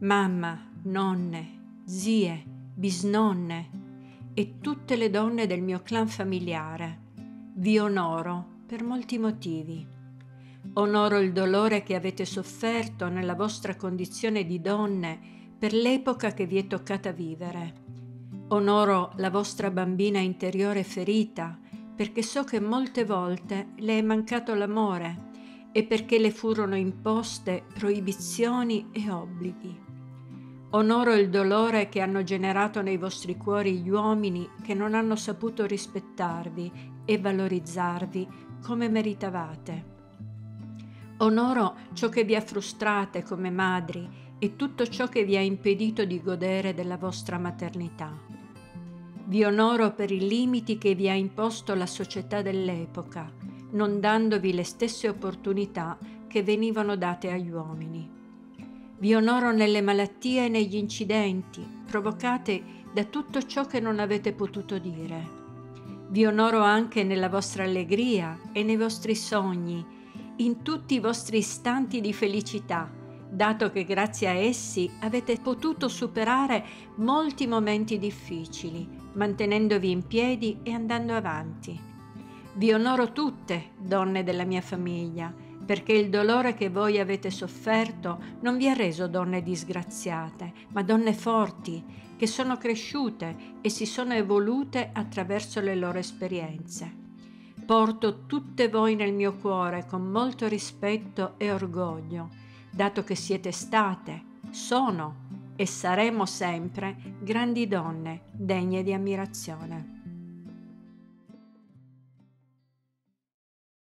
mamma, nonne, zie, bisnonne e tutte le donne del mio clan familiare. Vi onoro per molti motivi. Onoro il dolore che avete sofferto nella vostra condizione di donne per l'epoca che vi è toccata vivere. Onoro la vostra bambina interiore ferita, perché so che molte volte le è mancato l'amore e perché le furono imposte proibizioni e obblighi. Onoro il dolore che hanno generato nei vostri cuori gli uomini che non hanno saputo rispettarvi e valorizzarvi come meritavate. Onoro ciò che vi ha frustrate come madri e tutto ciò che vi ha impedito di godere della vostra maternità. Vi onoro per i limiti che vi ha imposto la società dell'epoca, non dandovi le stesse opportunità che venivano date agli uomini. Vi onoro nelle malattie e negli incidenti provocate da tutto ciò che non avete potuto dire. Vi onoro anche nella vostra allegria e nei vostri sogni, in tutti i vostri istanti di felicità, dato che grazie a essi avete potuto superare molti momenti difficili, mantenendovi in piedi e andando avanti. Vi onoro tutte, donne della mia famiglia, perché il dolore che voi avete sofferto non vi ha reso donne disgraziate, ma donne forti, che sono cresciute e si sono evolute attraverso le loro esperienze. Porto tutte voi nel mio cuore con molto rispetto e orgoglio, dato che siete state, sono e saremo sempre grandi donne degne di ammirazione.